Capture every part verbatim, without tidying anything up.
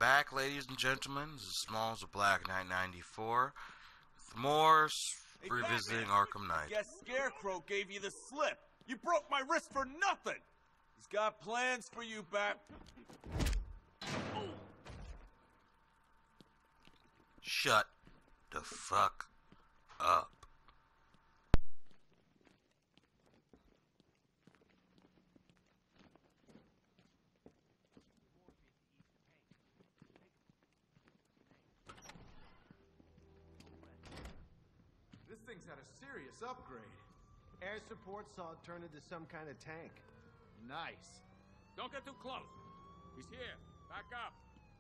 back, ladies and gentlemen. This is Smalls of Black Knight ninety-four. With more Hey, revisiting Batman. Arkham Knight. Guess Scarecrow gave you the slip. You broke my wrist for nothing. He's got plans for you, Bat. Shut the fuck up. This thing's had a serious upgrade. Air support saw it turn into some kind of tank. Nice. Don't get too close. He's here. Back up.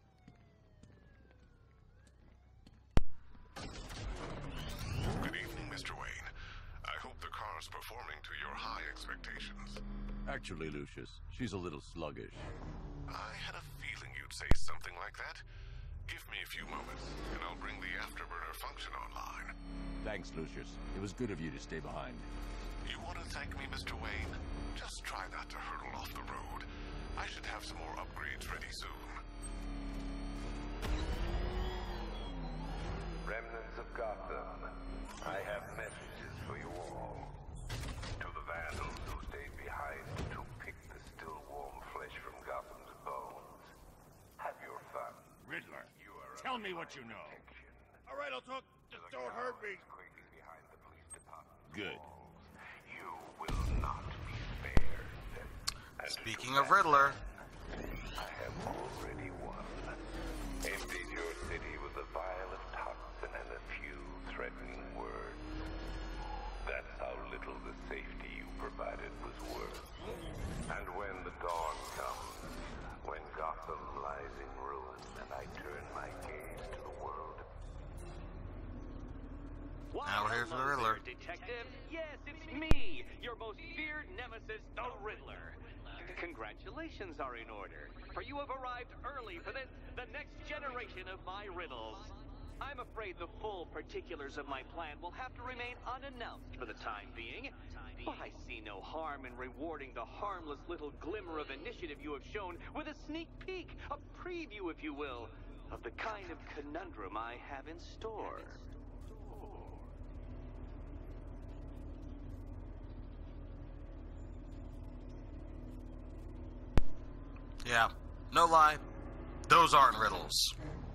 Good evening, Mister Wayne. I hope the car's performing to your high expectations. Actually, Lucius, she's a little sluggish. I had a feeling you'd say something like that. Give me a few moments, and I'll bring the afterburner function online. Thanks, Lucius. It was good of you to stay behind. You want to thank me, Mister Wayne? Just try not to hurtle off the road. I should have some more upgrades ready soon. Remnants of Gotham, I have messages for you all. To the vandals who stayed behind to pick the still warm flesh from Gotham's bones, have your fun. Riddler, You are tell under me what my you know. protection. All right, I'll talk. Just The don't hurt me. cowards quaking behind the police department Good. walls. You will not be spared. And Speaking to of Riddler, I have already won. Emptied your city with a vial of toxin and a few threatening words. That's how little the safety you provided was worth. And when the dawn comes, when Gotham lies in ruin and I turn my gaze to the world. now we're here for the Hello Riddler. there, Detective. Yes, it's me, your most feared nemesis, the Riddler. Congratulations are in order, for you have arrived early for this, the next generation of my riddles. I'm afraid the full particulars of my plan will have to remain unannounced for the time being, but I see no harm in rewarding the harmless little glimmer of initiative you have shown with a sneak peek, a preview, if you will, of the kind of conundrum I have in store. Yeah, no lie, those aren't riddles.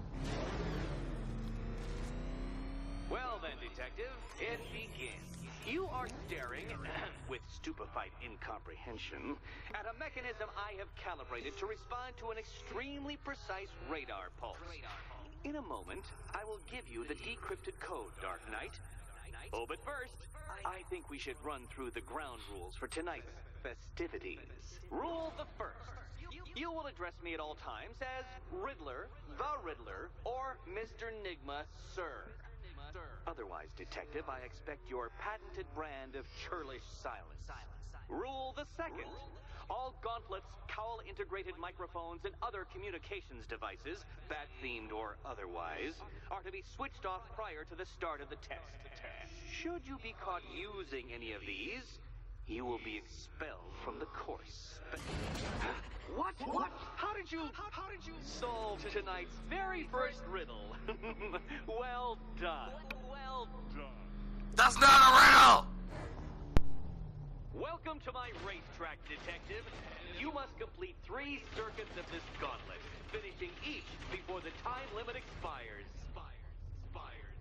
Well then, Detective, it begins. You are staring, with stupefied incomprehension, at a mechanism I have calibrated to respond to an extremely precise radar pulse. In a moment, I will give you the decrypted code, Dark Knight. Oh, but first, I think we should run through the ground rules for tonight's festivities. Rule the first. You will address me at all times as Riddler, the Riddler, or Mister Nigma, sir. Otherwise, Detective, I expect your patented brand of churlish silence. Rule the second. All gauntlets, cowl-integrated microphones, and other communications devices, bat-themed or otherwise, are to be switched off prior to the start of the test. Should you be caught using any of these, you will be expelled from the course. What? What? How did you... How did you solve tonight's very first riddle? Well done. Well done. That's not a riddle! Welcome to my racetrack, Detective. You must complete three circuits of this gauntlet, finishing each before the time limit expires. Expires. Expires.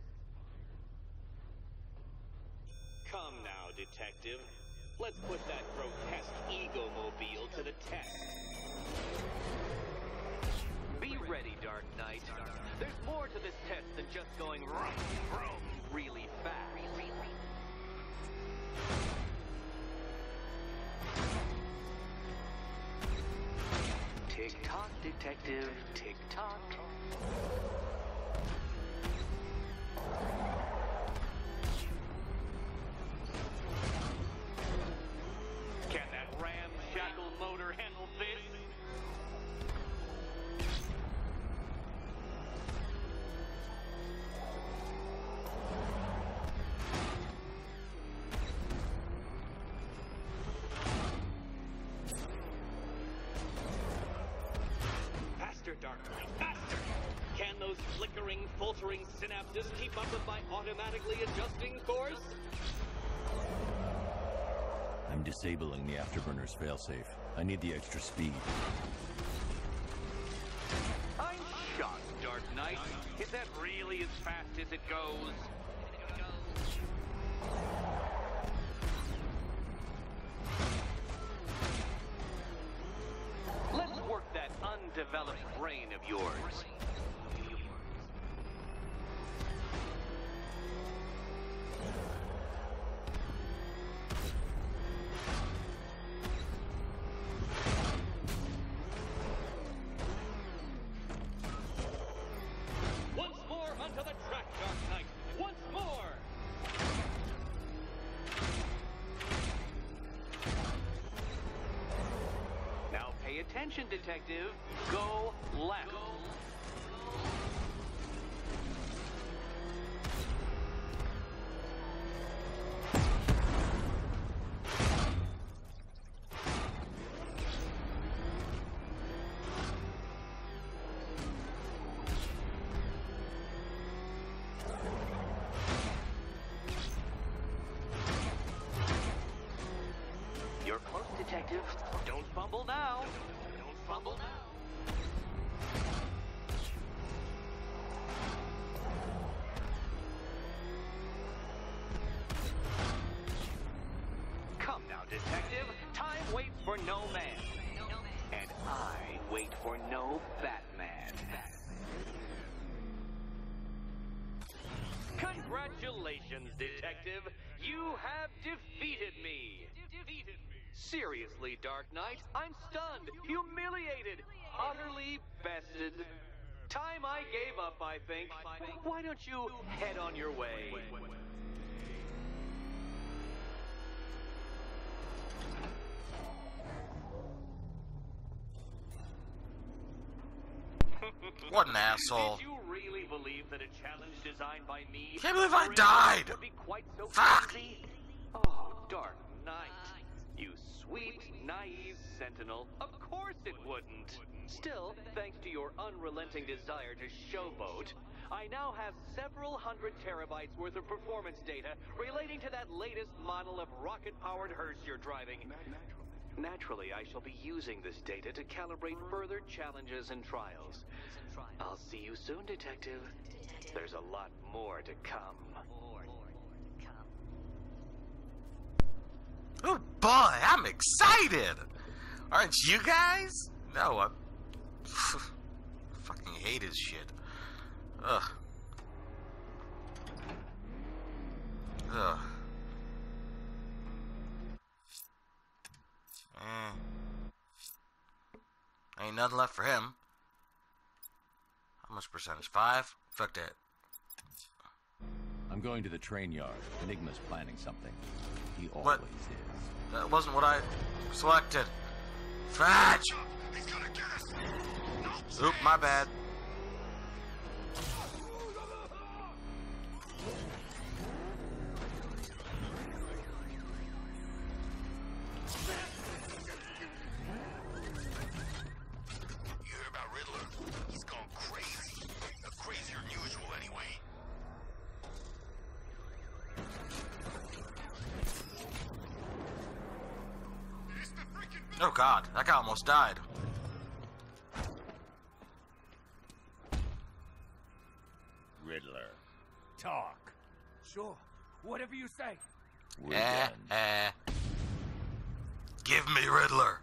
Come now, Detective. Let's put that grotesque ego-mobile to the test. Be ready, Dark Knight. There's more to this test than just going vroom, vroom really fast. Tick-tock, Detective, tick-tock. Can that ramshackle motor handle this? Faster, Dark Knight, faster! those flickering, faltering synapses keep up with my automatically adjusting course? I'm disabling the afterburner's failsafe. I need the extra speed. I'm shocked, Dark Knight. Is that really as fast as it goes? Let's work that undeveloped brain of yours. Once more onto the track, Dark Knight. Once more! Now pay attention, detective. Go left. You're close, detective. Don't fumble now. Don't fumble now. Come now, detective. Time waits for no man. And I wait for no Batman. Congratulations, detective. You have defeated me. Defeated me. Seriously, Dark Knight, I'm stunned, humiliated, utterly bested. Time I gave up, I think. Why don't you head on your way? What an asshole. Did you really believe that a challenge designed by me Can't believe I died. would be quite so Fuck. easy? Oh, Dark Knight. You sweet, naive sentinel. Of course it wouldn't. Still, thanks to your unrelenting desire to showboat, I now have several hundred terabytes worth of performance data relating to that latest model of rocket-powered hearse you're driving. Naturally, I shall be using this data to calibrate further challenges and trials. I'll see you soon, detective. There's a lot more to come. Oh boy, I'm excited! Aren't you guys? No, I fucking hate his shit. Ugh. Ugh. Eh. Ain't nothing left for him. How much percentage? Five? Fuck that. I'm going to the train yard. Enigma's planning something. He always What? is. That wasn't what I selected. Fetch! Oop, my bad. You hear about Riddler? He's gone crazy. Uh, crazier than usual, anyway. Oh god, that guy almost died. Riddler. Talk. Sure. Whatever you say. We're Eh, done. eh. Give me Riddler.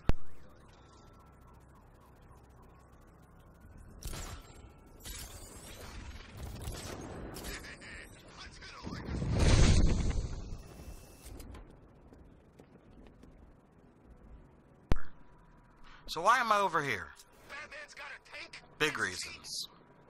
So why am I over here? Batman's got a tank? Big reasons.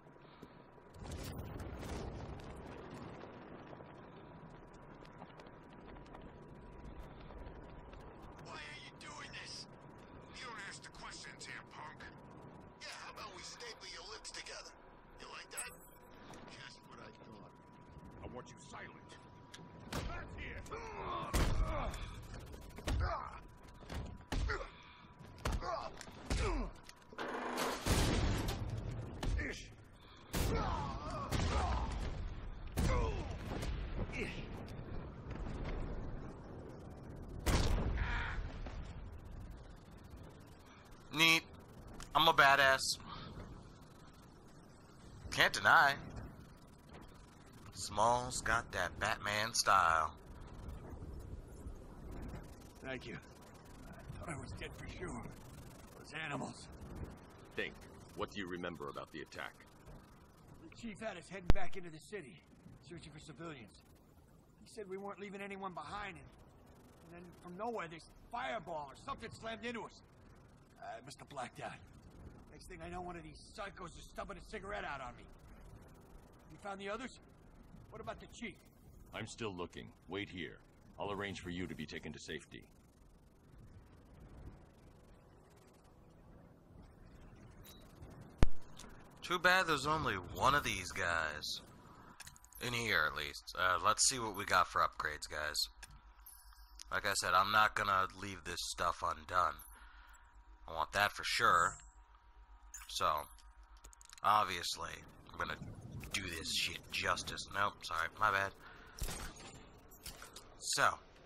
Why are you doing this? You don't ask the questions here, punk. Yeah, how about we staple your lips together? You like that? Just what I thought. I want you silent. Back here! Ish. I'm a badass. Can't deny. Smalls got that Batman style. Thank you. I thought I was dead for sure. Those animals. Think. What do you remember about the attack? The chief had us heading back into the city, searching for civilians. He said we weren't leaving anyone behind, and, and then from nowhere, this fireball or something slammed into us. I must have blacked out. Next thing I know, one of these psychos is stubbing a cigarette out on me. You found the others? What about the chief? I'm still looking. Wait here. I'll arrange for you to be taken to safety. Too bad there's only one of these guys. In here, at least. Uh, let's see what we got for upgrades, guys. Like I said, I'm not gonna leave this stuff undone. I want that for sure. So, obviously, I'm gonna do this shit justice. Nope, sorry, my bad. So,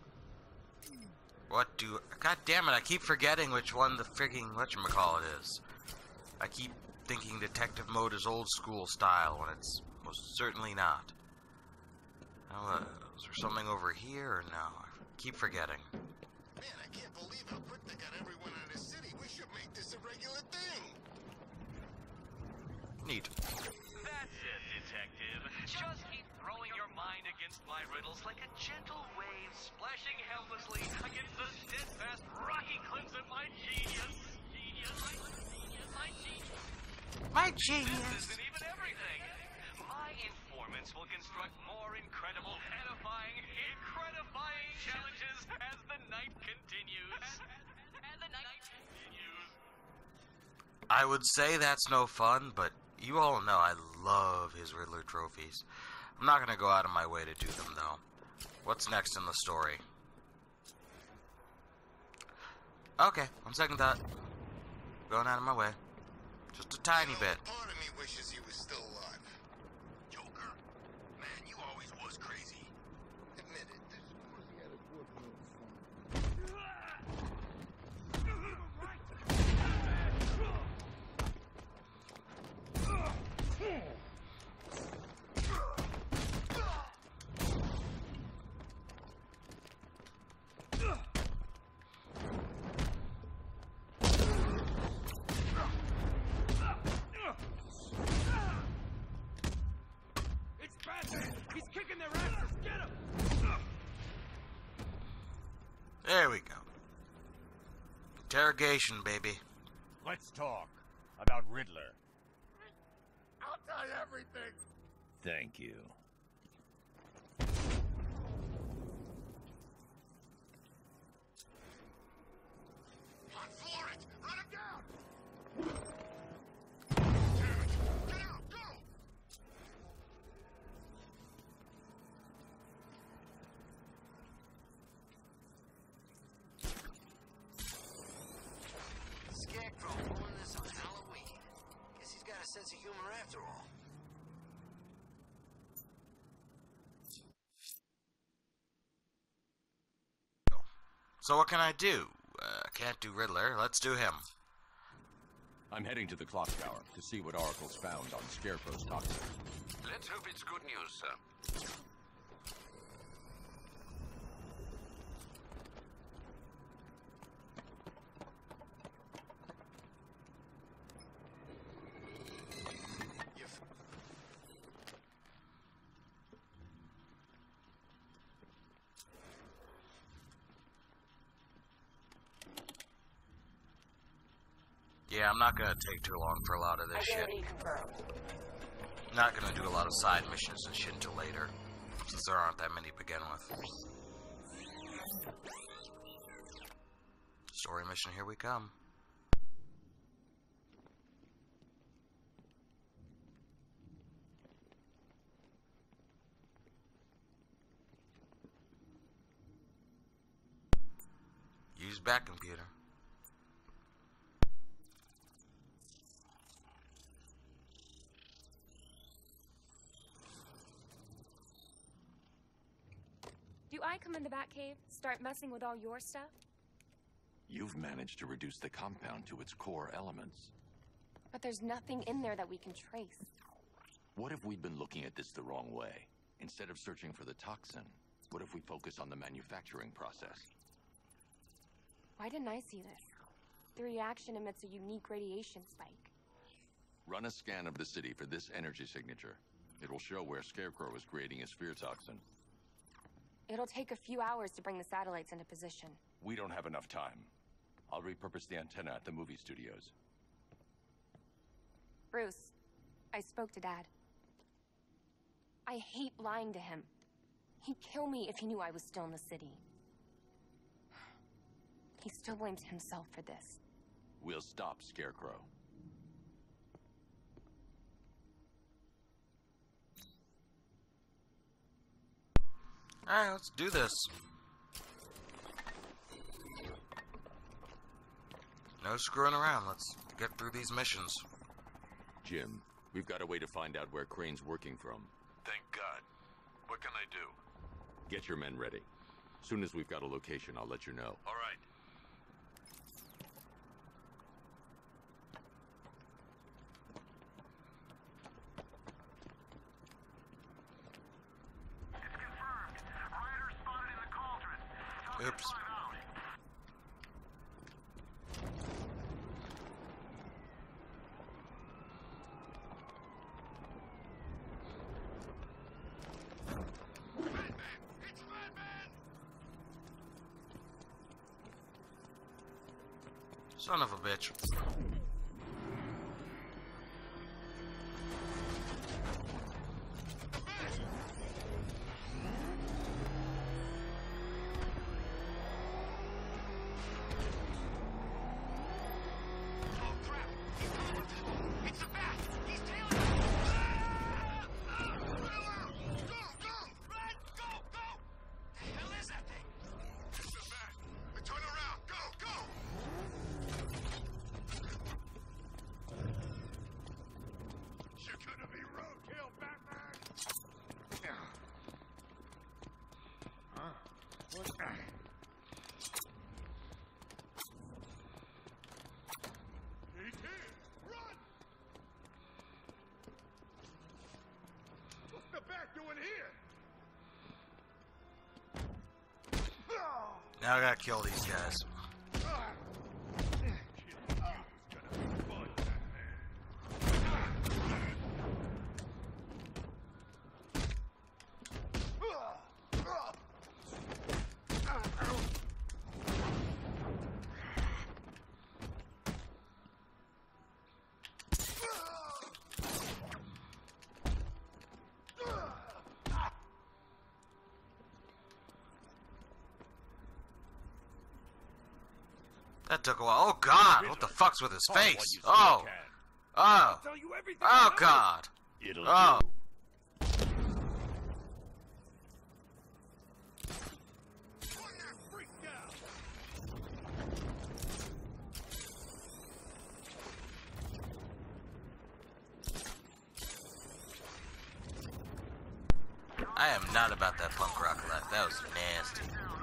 what do... God damn it, I keep forgetting which one the frigging whatchamacallit is. I keep thinking detective mode is old school style when it's most certainly not. Now, uh, is there something over here or no? I keep forgetting. Man, I can't believe how quick they got everyone out of the city. We should make this a regular thing. Neat. That's it, detective. Just keep throwing your mind against my riddles like a gentle wave splashing helplessly against the steadfast rocky cliffs of my genius. Genius, my genius, my genius. My genius. This isn't even everything. My informants will construct more incredible, edifying, incredifying challenges as the night continues. And the night continues. I would say that's no fun, but you all know I love his Riddler trophies. I'm not going to go out of my way to do them, though. What's next in the story? Okay, on second thought. Going out of my way. Just a tiny You know, bit. Part of me wishes he was still alive. Joker, man, you always was crazy. Admit it. It's Batman! He's kicking their asses! Get him! There we go. Interrogation, baby. Let's talk about Riddler. I'll tell you everything! Thank you. Run for it! Run him down! Damn it! Get out! Go! Scarecrow pulling this on Halloween. Guess he's got a sense of humor after all. So what can I do? Uh, can't do Riddler. Let's do him. I'm heading to the clock tower to see what Oracle's found on Scarecrow's toxin. Let's hope it's good news, sir. You've... Yeah, I'm not gonna take too long for a lot of this shit. Not gonna do a lot of side missions and shit until later, since there aren't that many to begin with. Story mission, here we come. Use back computer. Do I come in the Batcave, start messing with all your stuff? You've managed to reduce the compound to its core elements. But there's nothing in there that we can trace. What if we'd been looking at this the wrong way? Instead of searching for the toxin, what if we focus on the manufacturing process? Why didn't I see this? The reaction emits a unique radiation spike. Run a scan of the city for this energy signature. It will show where Scarecrow is creating his fear toxin. It'll take a few hours to bring the satellites into position. We don't have enough time. I'll repurpose the antenna at the movie studios. Bruce, I spoke to Dad. I hate lying to him. He'd kill me if he knew I was still in the city. He still blames himself for this. We'll stop Scarecrow. Alright, let's do this. No screwing around. Let's get through these missions. Jim, we've got a way to find out where Crane's working from. Thank God. What can I do? Get your men ready. Soon as we've got a location, I'll let you know. All right. Oops. Son of a bitch. Now I gotta kill these guys. That took a while. Oh God! What the fuck's with his face? Oh! Oh! Oh God! Oh! I am not about that punk rock life. That was nasty.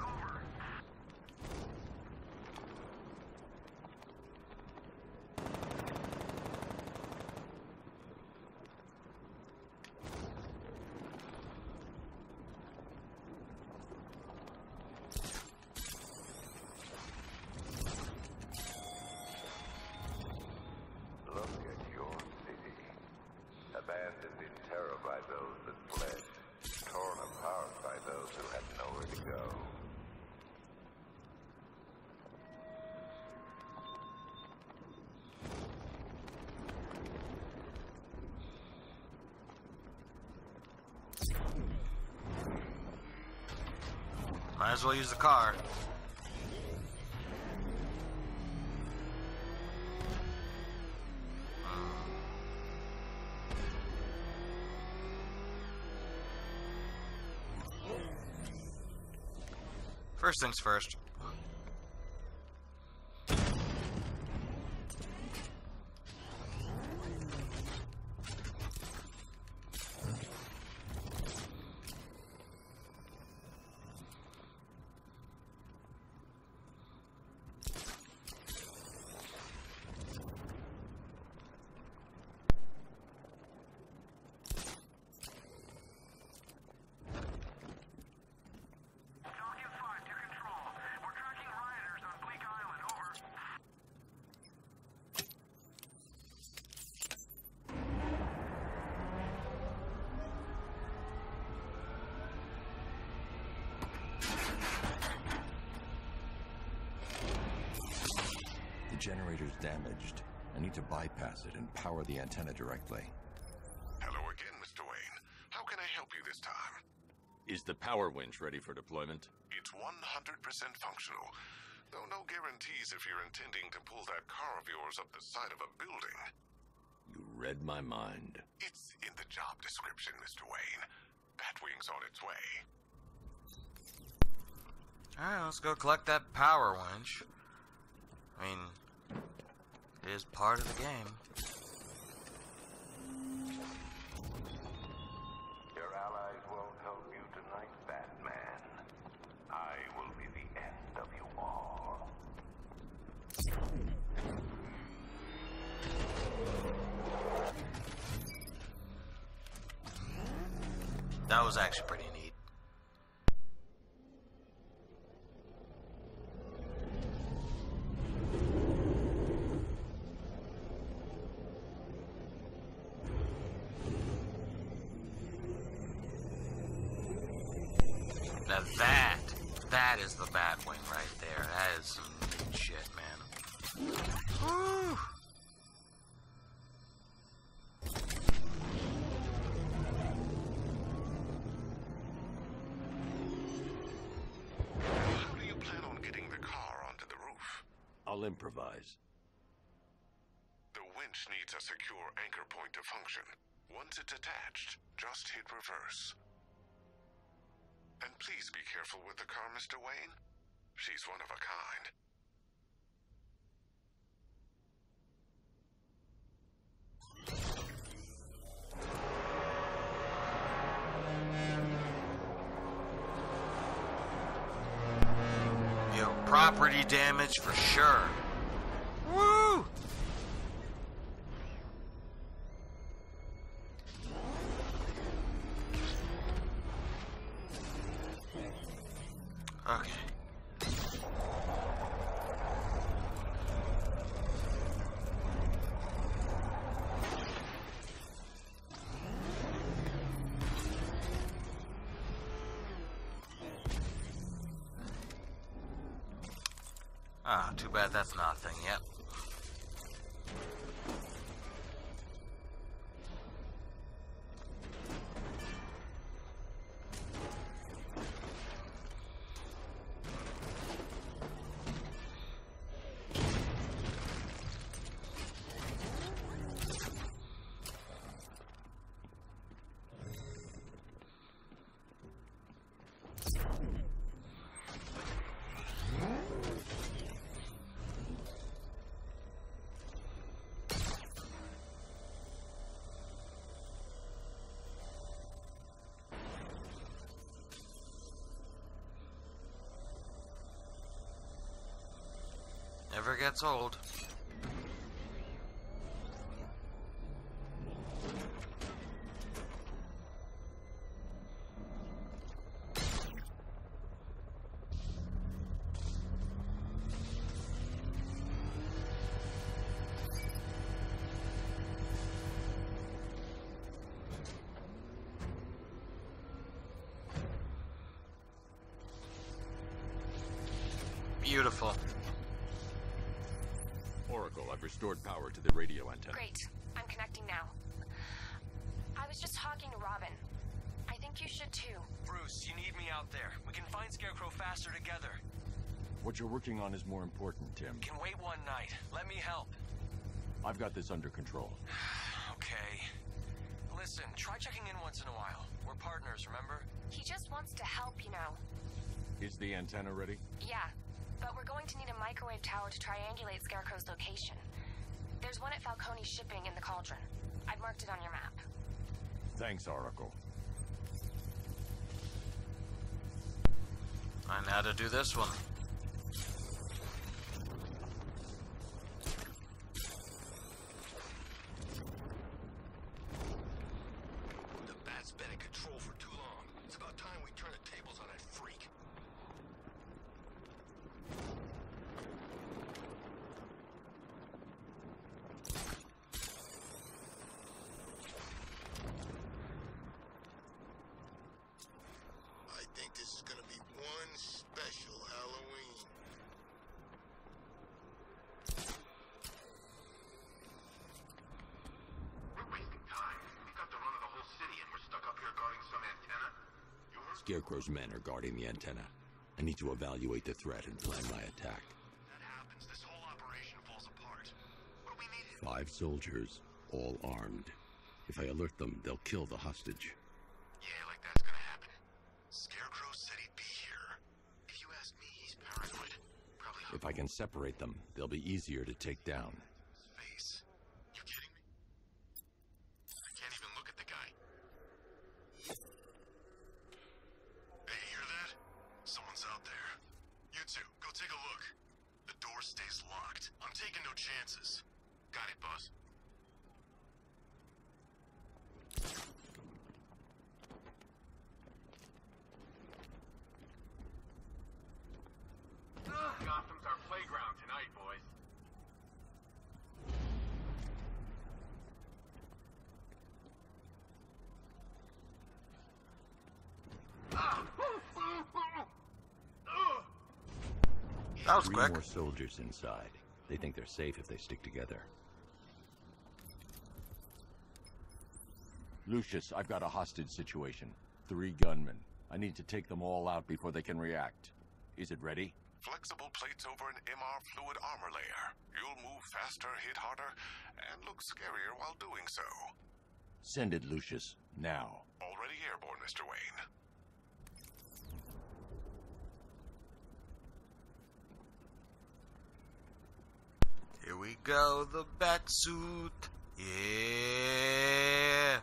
Look at your city. Abandoned in terror by those that fled. Torn apart by those who had nowhere to go. Might as well use the car. First things first. The generator's damaged. I need to bypass it and power the antenna directly. Hello again, Mister Wayne. How can I help you this time? Is the power winch ready for deployment? It's one hundred percent functional, though no guarantees if you're intending to pull that car of yours up the side of a building. You read my mind. It's in the job description, Mister Wayne. Batwing's on its way. Alright, let's go collect that power winch. I mean, it is part of the game. Your allies won't help you tonight, Batman. I will be the end of you all. That was actually pretty neat. Now that, that is the Batwing right there. That is some neat shit, man. Woo! How do you plan on getting the car onto the roof? I'll improvise. The winch needs a secure anchor point to function. Once it's attached, just hit reverse. And please be careful with the car, Mister Wayne. She's one of a kind. Yo, property damage for sure. Woo! Okay. Ah, too bad that's not a thing yet. Never gets old. Beautiful. Oracle, I've restored power to the radio antenna. Great. I'm connecting now. I was just talking to Robin. I think you should too. Bruce, you need me out there. We can find Scarecrow faster together. What you're working on is more important, Tim. Can wait one night. Let me help. I've got this under control. Okay. Listen, try checking in once in a while. We're partners, remember? He just wants to help, you know. Is the antenna ready? Yeah, but we're going to need a microwave tower to triangulate Scarecrow's location. There's one at Falcone's shipping in the Cauldron. I've marked it on your map. Thanks, Oracle. I know how to do this one. The Bat's been in control for too long. It's about time we turn the tables on that freak. I think this is gonna be one special Halloween. Scarecrow's men are guarding the antenna. I need to evaluate the threat and plan my attack. That happens, this whole operation falls apart. What do we need? Five soldiers, all armed. If I alert them, they'll kill the hostage. Yeah, like that's gonna happen. Scarecrow said he'd be here. If you ask me, he's paranoid. Probably. If I can separate them, they'll be easier to take down. Face. You kidding me? I can't even look at the guy. Hey, you hear that? Someone's out there. You two, go take a look. The door stays locked. I'm taking no chances. Got it, boss. Gotham's our playground tonight, boys. That was Three quick. more soldiers inside. They think they're safe if they stick together. Lucius, I've got a hostage situation. Three gunmen. I need to take them all out before they can react. Is it ready? Flexible plates over an M R fluid armor layer. You'll move faster, hit harder, and look scarier while doing so. Send it, Lucius. Now. Already airborne, Mister Wayne. Here we go, the Batsuit. Yeah.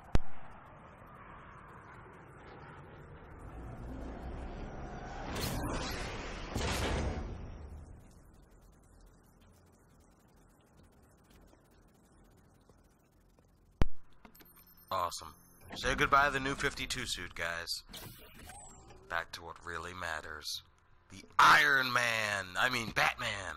Awesome. Say goodbye to the new fifty-two suit, guys. Back to what really matters. The Iron Man. I mean, Batman.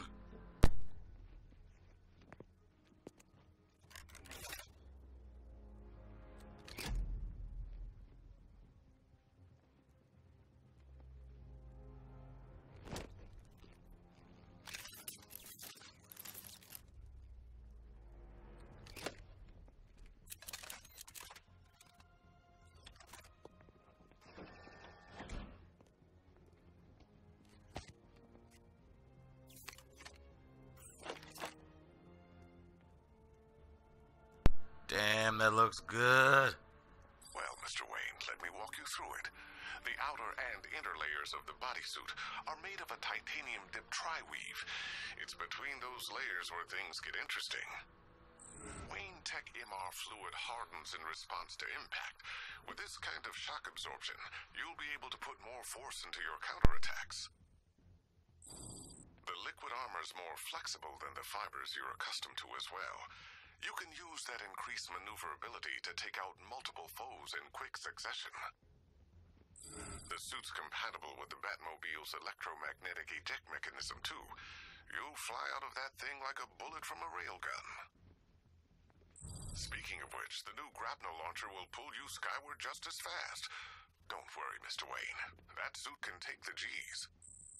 Damn, that looks good. Well, Mister Wayne, let me walk you through it. The outer and inner layers of the bodysuit are made of a titanium-dipped tri-weave. It's between those layers where things get interesting. Wayne Tech M R fluid hardens in response to impact. With this kind of shock absorption, you'll be able to put more force into your counterattacks. The liquid armor's more flexible than the fibers you're accustomed to as well. You can use that increased maneuverability to take out multiple foes in quick succession. The suit's compatible with the Batmobile's electromagnetic eject mechanism, too. You'll fly out of that thing like a bullet from a railgun. Speaking of which, the new grapnel launcher will pull you skyward just as fast. Don't worry, Mister Wayne. That suit can take the G's.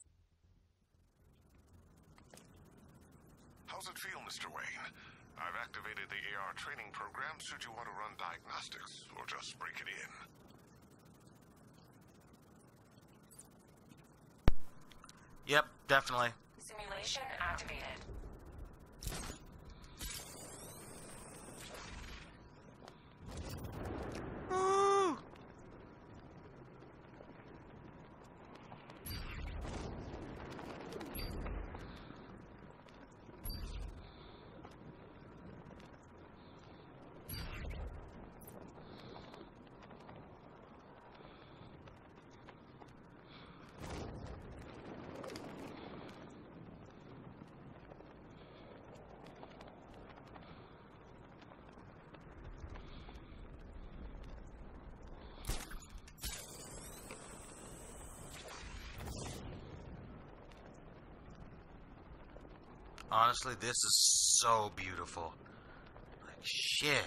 How's it feel, Mister Wayne? I've activated the A R training program should you want to run diagnostics, or just break it in. Yep, definitely. Simulation activated. Woo! Honestly, this is so beautiful. Like, shit.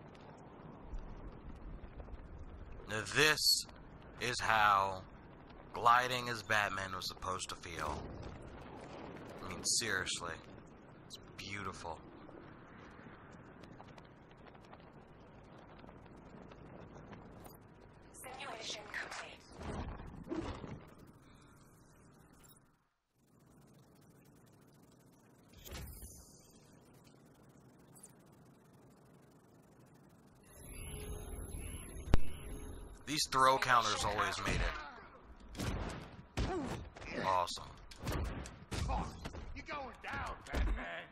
Now, this is how gliding as Batman was supposed to feel. I mean, seriously. It's beautiful. Simulation complete. These throw counters always made it awesome. Oh, you're going down, Batman.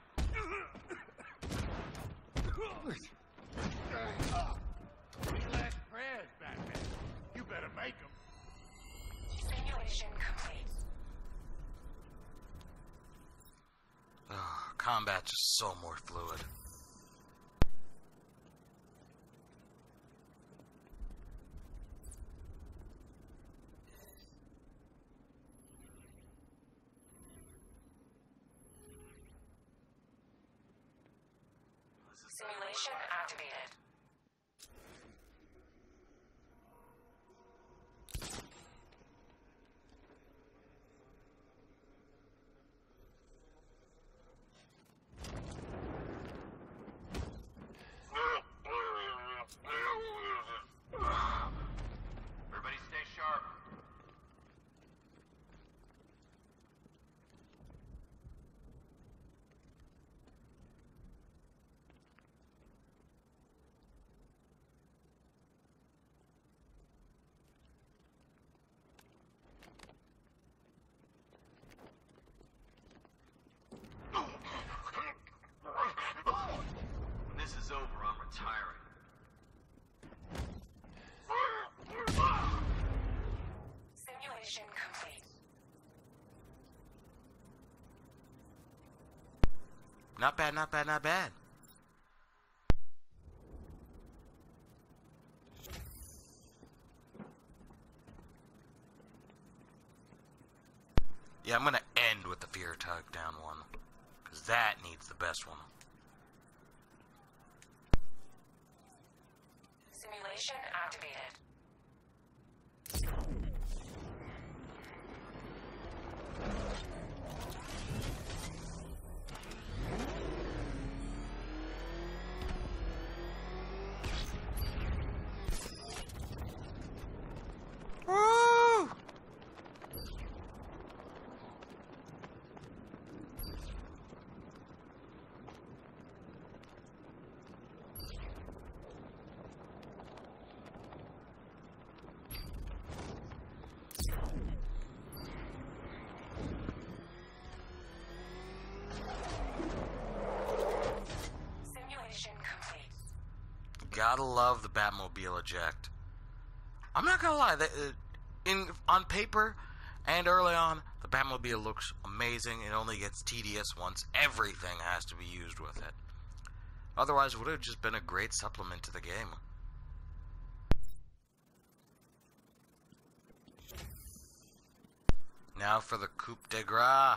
Any last prayers, Batman? You better make them. Simulation complete. Oh, combat just so more fluid. Simulation activated. Everybody stay sharp. When this is over, I'm retiring. Simulation complete. Not bad, not bad, not bad. Yeah, I'm gonna end with the Fear Tug down one. Because that needs the best one. Simulation activated. Woo! Simulation complete. Gotta love the Batmobile eject. I'm not gonna lie, that uh, in on paper and early on, the Batmobile looks amazing. It only gets tedious once everything has to be used with it. Otherwise, it would have just been a great supplement to the game. Now for the coup de grace.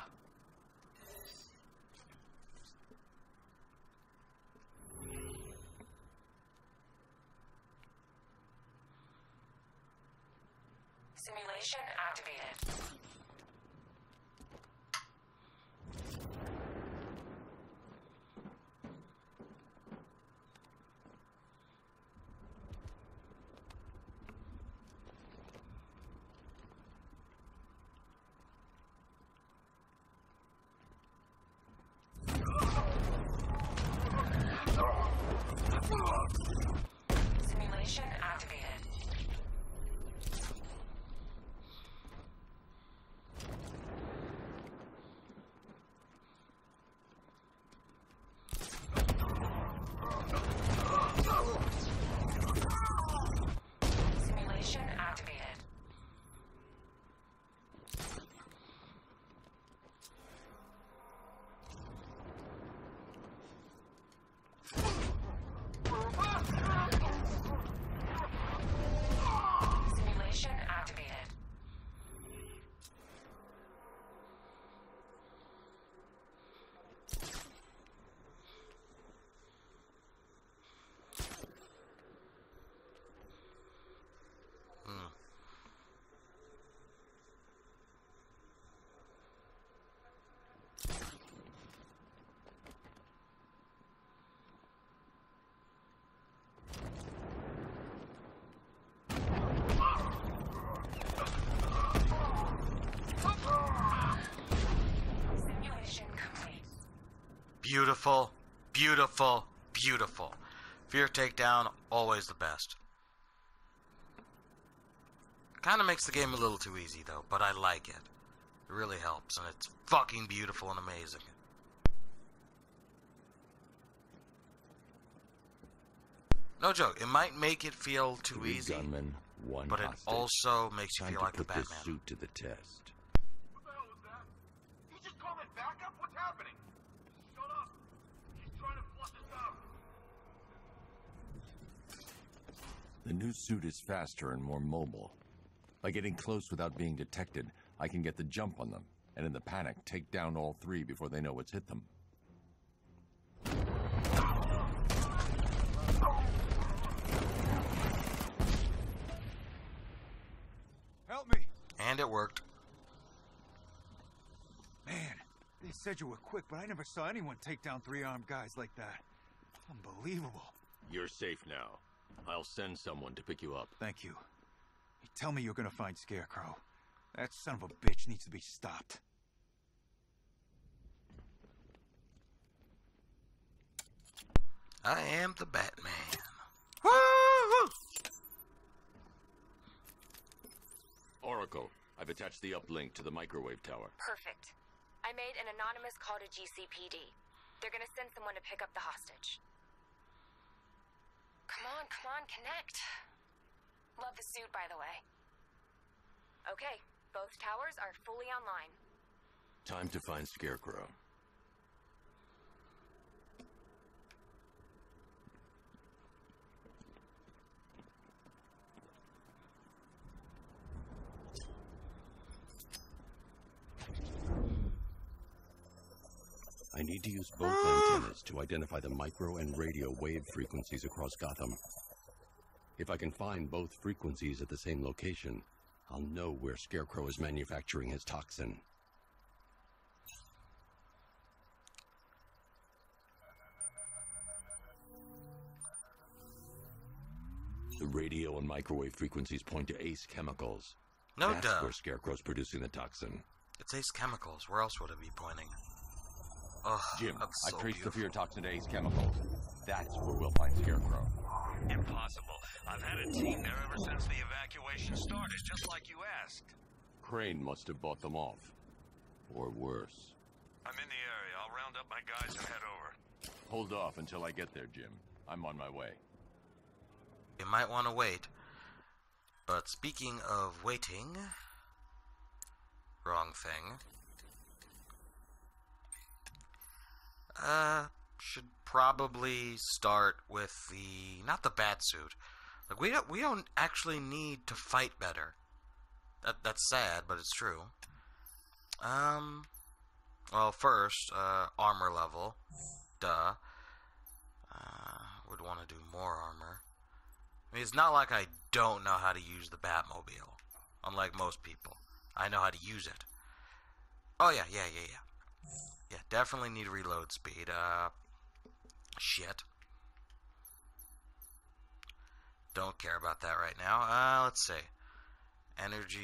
Simulation activated. Simulation activated. Beautiful, beautiful, beautiful. Fear takedown, always the best. Kind of makes the game a little too easy, though, but I like it. It really helps, and it's fucking beautiful and amazing. No joke, it might make it feel too Three easy, gunmen, one but it hostage. also makes you Time feel to like the put this Batman. suit to the test. What the hell was that? You just called it backup? What's happening? Shut up. He's trying to flush us out. The new suit is faster and more mobile. By getting close without being detected, I can get the jump on them, and in the panic, take down all three before they know what's hit them. Help me! And it worked. Man, they said you were quick, but I never saw anyone take down three armed guys like that. Unbelievable. You're safe now. I'll send someone to pick you up. Thank you. You tell me you're gonna find Scarecrow. That son of a bitch needs to be stopped. I am the Batman. Woo! Oracle, I've attached the uplink to the microwave tower. Perfect. I made an anonymous call to G C P D. They're gonna send someone to pick up the hostage. Come on, come on, connect. Love the suit, by the way. Okay, both towers are fully online. Time to find Scarecrow. I need to use both antennas to identify the micro and radio wave frequencies across Gotham. If I can find both frequencies at the same location, I'll know where Scarecrow is manufacturing his toxin. The radio and microwave frequencies point to Ace Chemicals. No That's duh. where Scarecrow's producing the toxin. It's Ace Chemicals. Where else would it be pointing? Ugh, Jim, that's I so traced the beautiful. fear toxin to Ace Chemicals. That's where we'll find Scarecrow. Impossible. I've had a team there ever since the evacuation started, just like you asked. Crane must have bought them off. Or worse. I'm in the area. I'll round up my guys and head over. Hold off until I get there, Jim. I'm on my way. You might want to wait. But speaking of waiting... Wrong thing. Uh, should probably start with the... Not the Batsuit. Like, we don't, we don't actually need to fight better. That That's sad, but it's true. Um... Well, first, uh, armor level. Duh. Uh, would want to do more armor. I mean, it's not like I don't know how to use the Batmobile. Unlike most people. I know how to use it. Oh, yeah, yeah, yeah, yeah. Yeah, definitely need reload speed. Uh, shit. Don't care about that right now. Uh, let's see. Energy...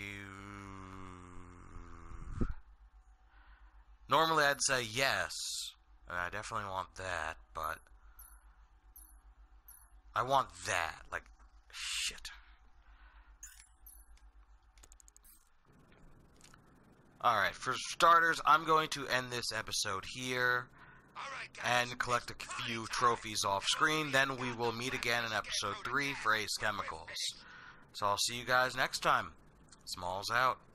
Normally I'd say yes. I definitely want that, but... I want that. Like, shit. Alright, for starters, I'm going to end this episode here and collect a few trophies off screen. Then we will meet again in episode three for Ace Chemicals. So I'll see you guys next time. Smalls out.